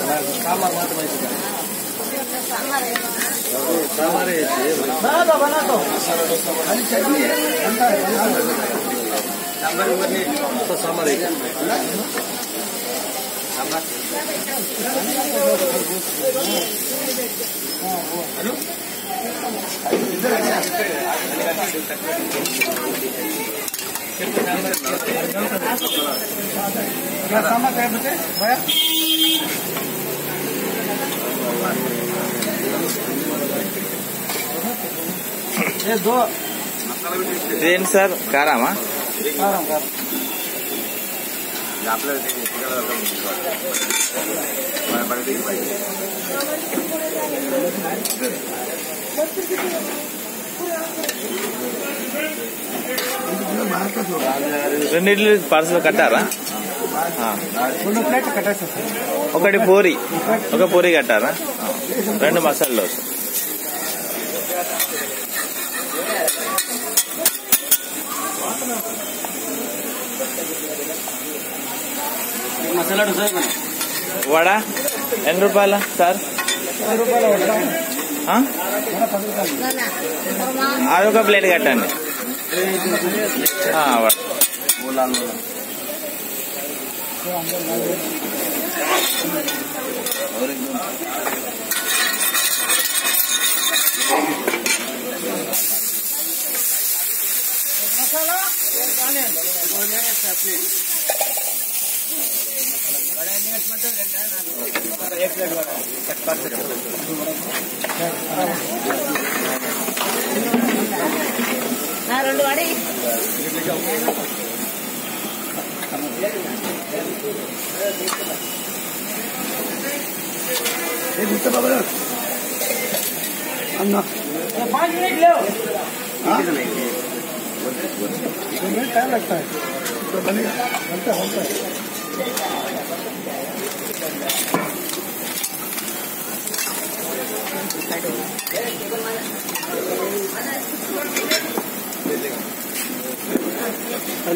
सांबार मात्र बना तो चटनी है सांबार क्या सांबार क्या बचे भैया ये दो देन सर कारामा काराम రెండిట్లు పార్సల్ కట్టారా ప్లేట్ కట్టేస్తా ఒకటి పూరి ఒక పూరి కట్టారా రెండు మసాలా దోశ మసాలా దోశ వడ ఎన్ని రూపాయల సార్ అదొక ప్లేట్ కట్టండి వడ मसाला एक प्लेट రెండు వాడి अन्ना 5 मिनट ले टाइम लगता है तो बनेगा घंटा होता है